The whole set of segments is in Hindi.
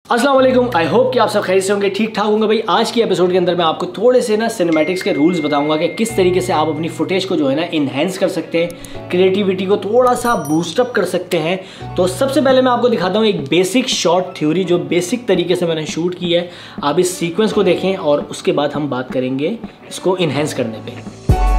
अस्सलाम वालेकुम। आई होप कि आप सब खैरियत से होंगे, ठीक ठाक होंगे। भाई आज की एपिसोड के अंदर मैं आपको थोड़े से ना सिनेमैटिक्स के रूल्स बताऊंगा कि किस तरीके से आप अपनी फुटेज को जो है ना इन्हेंस कर सकते हैं, क्रिएटिविटी को थोड़ा सा बूस्टअप कर सकते हैं। तो सबसे पहले मैं आपको दिखाता हूँ एक बेसिक शॉर्ट थ्योरी जो बेसिक तरीके से मैंने शूट की है। आप इस सीक्वेंस को देखें और उसके बाद हम बात करेंगे इसको इन्हेंस करने पर।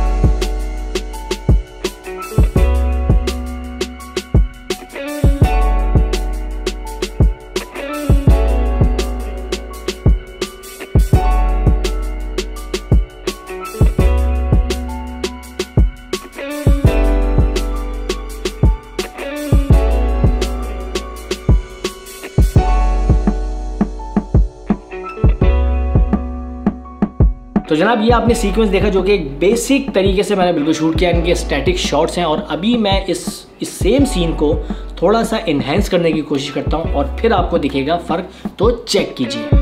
तो जनाब ये आपने सीक्वेंस देखा जो कि एक बेसिक तरीके से मैंने बिल्कुल शूट किया। इनके स्टैटिक शॉट्स हैं और अभी मैं इस सेम सीन को थोड़ा सा इन्हेंस करने की कोशिश करता हूं और फिर आपको दिखेगा फ़र्क, तो चेक कीजिए।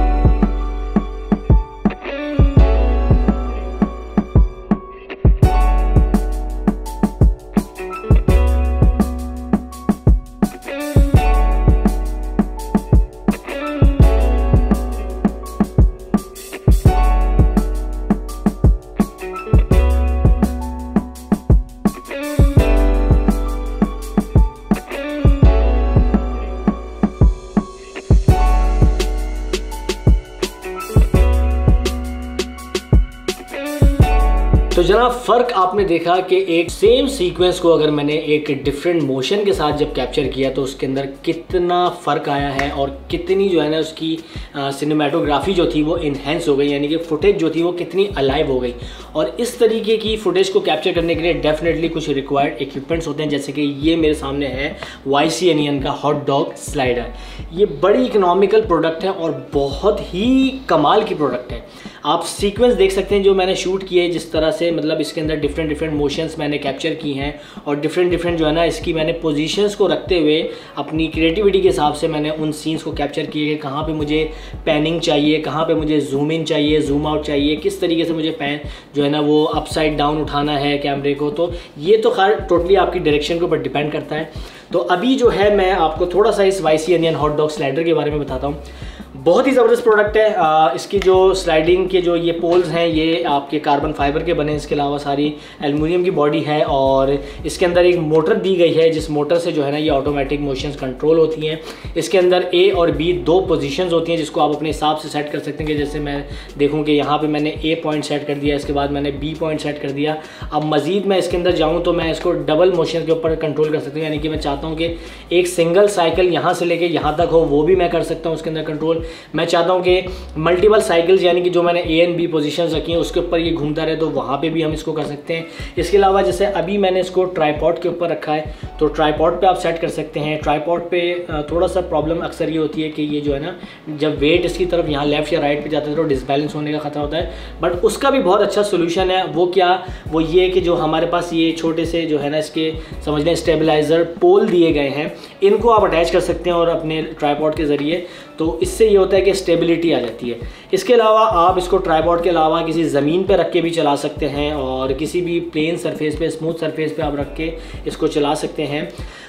तो जनाब फ़र्क आपने देखा कि एक सेम सीक्वेंस को अगर मैंने एक डिफरेंट मोशन के साथ जब कैप्चर किया तो उसके अंदर कितना फ़र्क आया है और कितनी जो है ना उसकी सिनेमेटोग्राफी जो थी वो इन्हेंस हो गई, यानी कि फुटेज जो थी वो कितनी अलाइव हो गई। और इस तरीके की फुटेज को कैप्चर करने के लिए डेफिनेटली कुछ रिक्वायर्ड इक्विपमेंट्स होते हैं, जैसे कि ये मेरे सामने है YC Anion का हॉट डॉग स्लाइडर। ये बड़ी इकोनॉमिकल प्रोडक्ट है और बहुत ही कमाल की प्रोडक्ट है। आप सीक्वेंस देख सकते हैं जो मैंने शूट किए, जिस तरह से मतलब इसके अंदर डिफरेंट मोशंस मैंने कैप्चर की हैं और डिफरेंट जो है ना इसकी मैंने पोजीशंस को रखते हुए अपनी क्रिएटिविटी के हिसाब से मैंने उन सीन्स को कैप्चर किए कि कहाँ पे मुझे पैनिंग चाहिए, कहाँ पे मुझे जूम इन चाहिए, जूम आउट चाहिए, किस तरीके से मुझे पैन जो है ना वो अपसाइड डाउन उठाना है कैमरे को। तो ये तो खैर टोटली आपकी डायरेक्शन के ऊपर डिपेंड करता है। तो अभी जो है मैं आपको थोड़ा सा इस YC Anion hot dog slider के बारे में बताता हूँ। बहुत ही ज़बरदस्त प्रोडक्ट है। इसकी जो स्लाइडिंग के जो ये पोल्स हैं ये आपके कार्बन फाइबर के बने, इसके अलावा सारी एल्युमिनियम की बॉडी है और इसके अंदर एक मोटर दी गई है जिस मोटर से जो है ना ये ऑटोमेटिक मोशंस कंट्रोल होती हैं। इसके अंदर A और B दो पोजीशंस होती हैं जिसको आप अपने हिसाब से सेट कर सकते हैं कि जैसे मैं देखूँ कि यहाँ पर मैंने A पॉइंट सेट कर दिया, इसके बाद मैंने B पॉइंट सेट कर दिया। अब मज़ीद मैं इसके अंदर जाऊँ तो मैं इसको डबल मोशन के ऊपर कंट्रोल कर सकती हूँ, यानी कि मैं चाहता हूँ कि एक सिंगल साइकिल यहाँ से लेके यहाँ तक हो, वो भी मैं कर सकता हूँ उसके अंदर कंट्रोल। मैं चाहता हूँ कि मल्टीपल साइकिल्स यानी कि जो मैंने A एंड B पोजीशंस रखी हैं उसके ऊपर ये घूमता रहे, तो वहाँ पे भी हम इसको कर सकते हैं। इसके अलावा जैसे अभी मैंने इसको ट्राइपॉड के ऊपर रखा है तो ट्राइपॉड पे आप सेट कर सकते हैं। ट्राइपॉड पे थोड़ा सा प्रॉब्लम अक्सर ये होती है कि ये जो है ना जब वेट इसकी तरफ यहाँ लेफ्ट या राइट पे जाता है तो डिसबैलेंस होने का खतरा होता है, बट उसका भी बहुत अच्छा सोल्यूशन है। वो क्या, वो ये कि जो हमारे पास ये छोटे से जो है ना इसके समझ लें स्टेबलाइज़र पोल दिए गए हैं, इनको आप अटैच कर सकते हैं और अपने ट्राइपॉड के ज़रिए, तो इससे ये होता है कि स्टेबिलिटी आ जाती है। इसके अलावा आप इसको ट्राइपॉड के अलावा किसी ज़मीन पे रख के भी चला सकते हैं और किसी भी प्लेन सरफेस पे, स्मूथ सरफेस पे आप रख के इसको चला सकते हैं।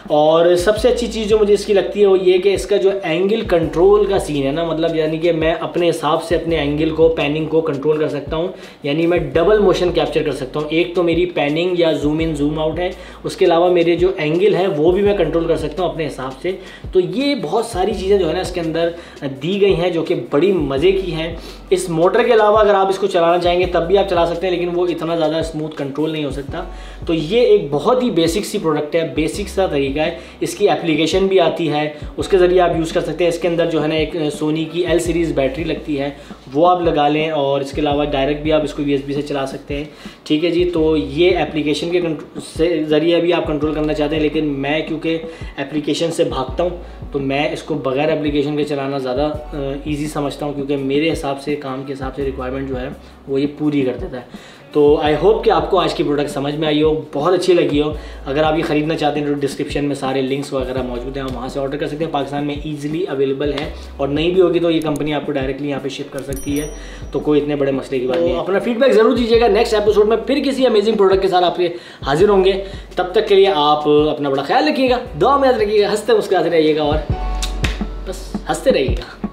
और सबसे अच्छी चीज़ जो मुझे इसकी लगती है वो ये कि इसका जो एंगल कंट्रोल का सीन है ना, मतलब यानी कि मैं अपने हिसाब से अपने एंगल को, पैनिंग को कंट्रोल कर सकता हूँ, यानी मैं डबल मोशन कैप्चर कर सकता हूँ। एक तो मेरी पैनिंग या जूम इन जूम आउट है, उसके अलावा मेरे जो एंगल है वो भी मैं कंट्रोल कर सकता हूँ अपने हिसाब से। तो ये बहुत सारी चीज़ें जो है ना इसके अंदर दी गई हैं जो कि बड़ी मज़े की हैं। इस मोटर के अलावा अगर आप इसको चलाना चाहेंगे तब भी आप चला सकते हैं, लेकिन वो इतना ज़्यादा स्मूथ कंट्रोल नहीं हो सकता। तो ये एक बहुत ही बेसिक सी प्रोडक्ट है, बेसिक सा तरीका है। इसकी एप्लीकेशन भी आती है, उसके ज़रिए आप यूज़ कर सकते हैं। इसके अंदर जो है ना एक सोनी की L सीरीज़ बैटरी लगती है, वो आप लगा लें और इसके अलावा डायरेक्ट भी आप इसको USB से चला सकते हैं। ठीक है जी, तो ये एप्लीकेशन के ज़रिए भी आप कंट्रोल करना चाहते हैं, लेकिन मैं क्योंकि एप्लीकेशन से भागता हूँ तो मैं इसको बगैर एप्लीकेशन के चलाना ज़्यादा ईजी समझता हूँ, क्योंकि मेरे हिसाब से, काम के हिसाब से रिक्वायरमेंट जो है वो ये पूरी कर देता है। तो आई होप कि आपको आज की प्रोडक्ट समझ में आई हो, बहुत अच्छी लगी हो। अगर आप ये ख़रीदना चाहते हैं तो डिस्क्रिप्शन में सारे लिंक्स वगैरह मौजूद हैं, आप वहाँ से ऑर्डर कर सकते हैं। पाकिस्तान में ईजिली अवेलेबल है और नहीं भी होगी तो ये कंपनी आपको डायरेक्टली यहाँ पे शिप कर सकती है, तो कोई इतने बड़े मसले की बात नहीं है। अपना फीडबैक ज़रूर दीजिएगा। नेक्स्ट एपिसोड में फिर किसी अमेजिंग प्रोडक्ट के साथ आपके हाजिर होंगे। तब तक के लिए आप अपना बड़ा ख्याल रखिएगा, दुआ में याद रखिएगा, हंसते मुस्कुराते रहिएगा और बस। हंसते रहिएगा।